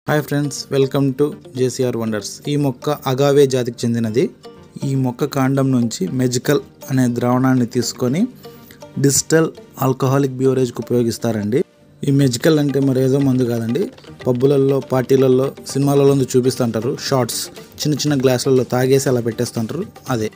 Hi friends, welcome to JCR wonders. ఈ మొక్క అగావే జాతికి చెందినది. ఈ మొక్క కాండం నుంచి మెజికల్ అనే ద్రావణాన్ని తీసుకొని డిజిటల్ ఆల్కహాలిక్ బ్యూరేజ్కి ఉపయోగిస్తారండి. ఈ మెజికల్ అంటే మరేదో మందు కాదండి. పబ్బులలో, పార్టీలలో, సినిమాలలో చూపిస్తుంటారు. షార్ట్స్ చిన్న చిన్న గ్లాసులలో తాగేసి అలా పెట్టేస్తుంటారు. అదే